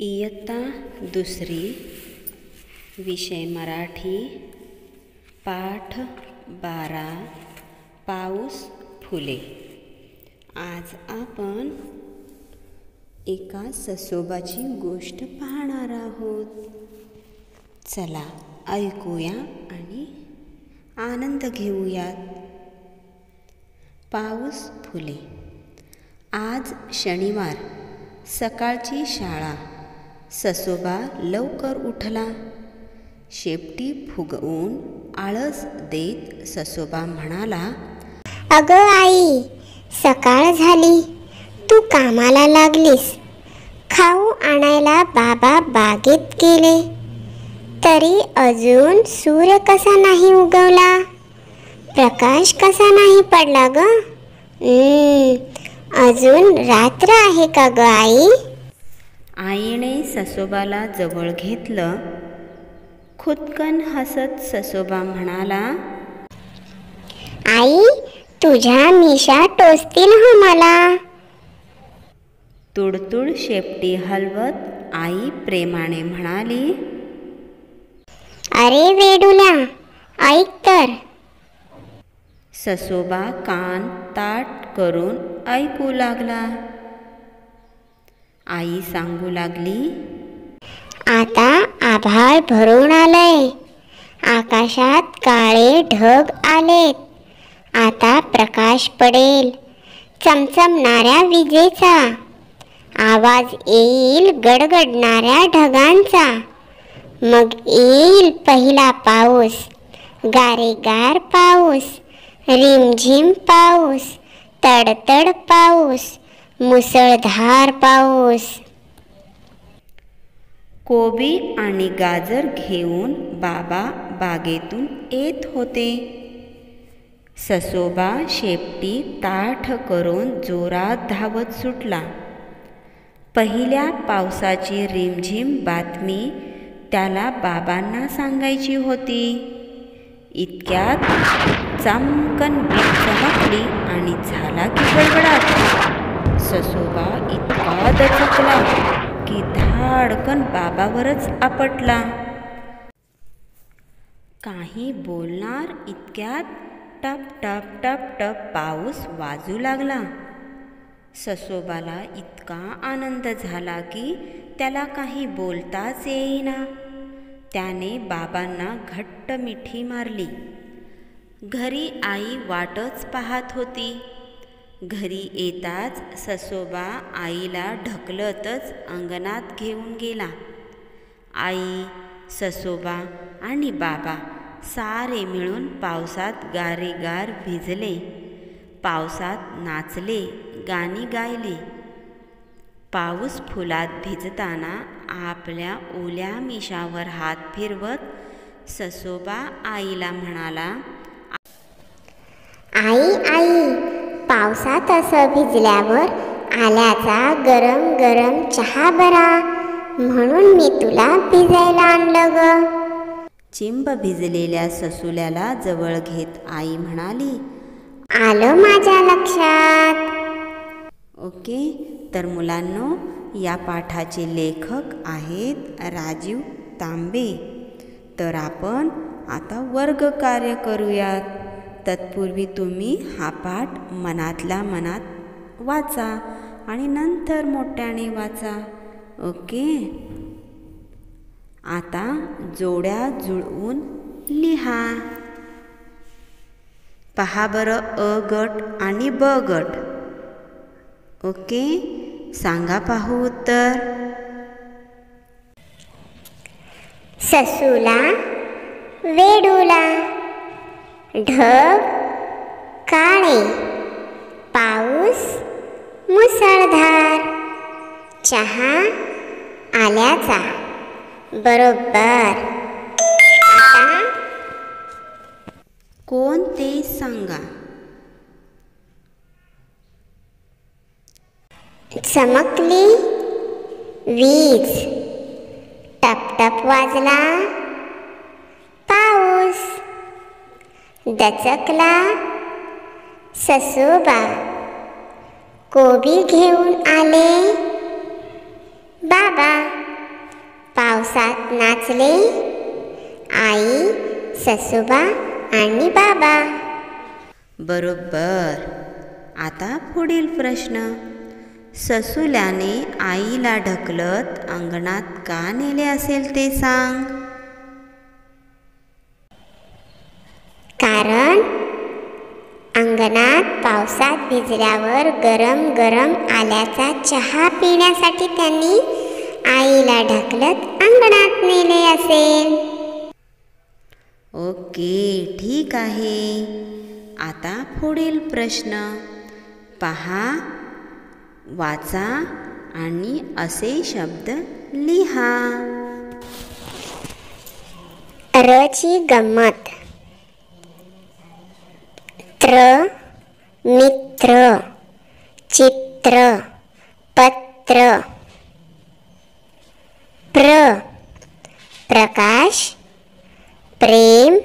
इयत्ता दुसरी, विषय मराठी, पाठ 12, पाऊस फुले. आज आपण एका ससोबाची गोष्ट पाहणार आहोत. चला ऐकूया आणि आनंद घेऊयात. पाऊस फुले. आज शनिवार, सकाळची शाळा. ससोबा लवकर उठला. शेपटी फुगवून आळस देत ससोबा म्हणाला, अगं आई, सकाळ झाली, तू कामाला लागलीस. खाऊ आणायला बाबा बागेत गेले, तरी अजून सूर्य कसा नाही उगवला, प्रकाश कसा नाही पडला ग. अजून रात्र आहे का ग आई? आईने ससोबाला जवळ घेतलं. खुदकन हसत ससोबा म्हणाला, आई, तुझ्या मिशा टोचतील हो मला. तुडतुड शेपटी हलवत आई प्रेमाने म्हणाली, अरे वेडूला, ऐक तर. ससोबा कान ताठ करून ऐकू लागला. आई सांगू लागली, आता आभाळ भरून आलंय, आकाशात काळे ढग आलेत. आता प्रकाश पडेल, चमचमणाऱ्या विजेचा आवाज येईल, गडगडणाऱ्या ढगांचा. मग येईल पहिला पाऊस, गारेगार पाऊस, रिमझिम पाऊस, तडतड पाऊस, मुसळधार पाऊस. कोबी आणि गाजर घेऊन बाबा बागेतून येत होते. ससोबा शेपटी ताठ करून जोरात धावत सुटला. पहिल्या पावसाची रिमझिम बातमी त्याला बाबांना सांगायची होती. इतक्यात चमकन वीज चमकली आणि झाला की गडगडाट. ससोबा इतका दचकला की धाडकन बाबावरच आपटला. काही बोलणार इतक्यात टप टप टप टप पाऊस वाजू लागला. ससोबाला इतका आनंद झाला की त्याला काही बोलताच येईना. त्याने बाबांना घट्ट मिठी मारली. घरी आई वाटच पाहत होती. घरी येताच ससोबा आईला ढकलतच अंगणात घेऊन गेला. आई, ससोबा आणि बाबा सारे मिळून पावसात गारेगार भिजले. पावसात नाचले, गाणी गायले. पाऊस फुलात भिजताना आपल्या ओल्या मिशावर हात फिरवत ससोबा आईला म्हणाला, आई आई, पावसात असं भिजल्यावर आल्याचा गरम गरम चहा बरा, म्हणून मी तुला भिजायला आणलं ग. चिंब भिजलेल्या ससुल्याला जवळ घेत आई म्हणाली, आलं माझ्या लक्षात. ओके, तर मुलांनो, या पाठाचे लेखक आहेत राजीव तांबे. तर आपण आता वर्ग कार्य करूयात. तत्पूर्वी तुम्ही हा पाठ मनातल्या मनात वाचा आणि नंतर मोठ्याने वाचा. ओके, आता जोड्या जुळवून लिहा. पहा बरं, अ गट आणि ब गट. ओके, सांगा पाहू उत्तर. ससूला वेडूला, ढग काळे, पाऊस मुसळधार, चहा आल्याचा. बरोबर. आता कोण ते सांगा. चमकली वीज, टपटप वाजला पाऊस, दचकला ससोबा, कोबी घेऊन आले बाबा. पावसात नाचले आई, ससुबा आणि बाबा. बरोबर. आता पुढील प्रश्न. ससुल्याने आईला ढकलत अंगणात का नेले असेल ते सांग. कारण अंगणात पावसात भिजल्यावर गरम गरम आल्याचा चहा पिण्यासाठी त्यांनी आईला ढकलत अंगणात नेले असेल. ओके, ठीक आहे. आता पुढील प्रश्न पहा, वाचा आणि असे शब्द लिहा. रची गंमत. त्र मित्र, चित्र, पत्र. प्रकाश, प्रेम,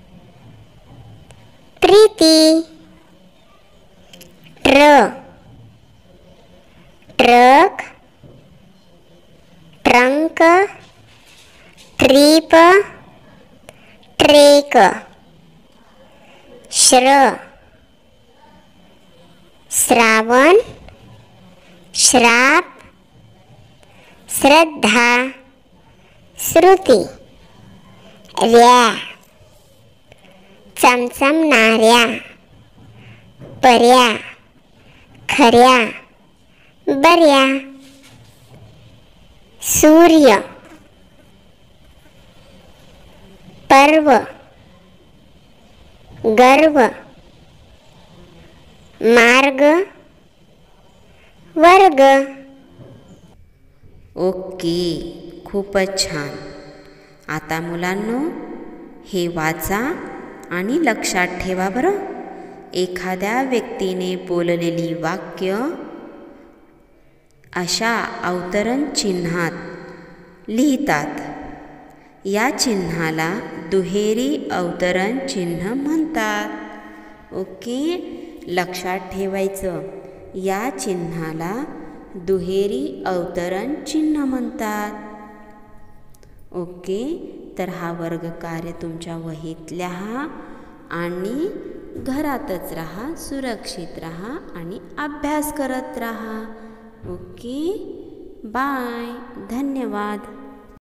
प्रीती. Truck, trunk, trip, trek. श्रावण, श्राप, श्रद्धा, श्रुती. चमचमणाऱ्या, पर्या, खऱ्या, बऱ्या. सूर्य, पर्व, गर्व, मार्ग, वर्ग. ओके, खूपच छान. आता मुलांनो, हे वाचा आणि लक्षात ठेवा बरं. एखाद्या व्यक्तीने बोललेली वाक्य अशा अवतरण चिन्हात लिहितात. या चिन्हाला दुहेरी अवतरण चिन्ह म्हणतात. ओके, लक्षात ठेवायचं. या चिन्हाला दुहेरी अवतरण चिन्ह म्हणतात. ओके, तर हा वर्ग कार्य तुमच्या वहीत लिहा आणि घरातच राहा, सुरक्षित राहा आणि अभ्यास करत राहा. ओके, बाय, धन्यवाद.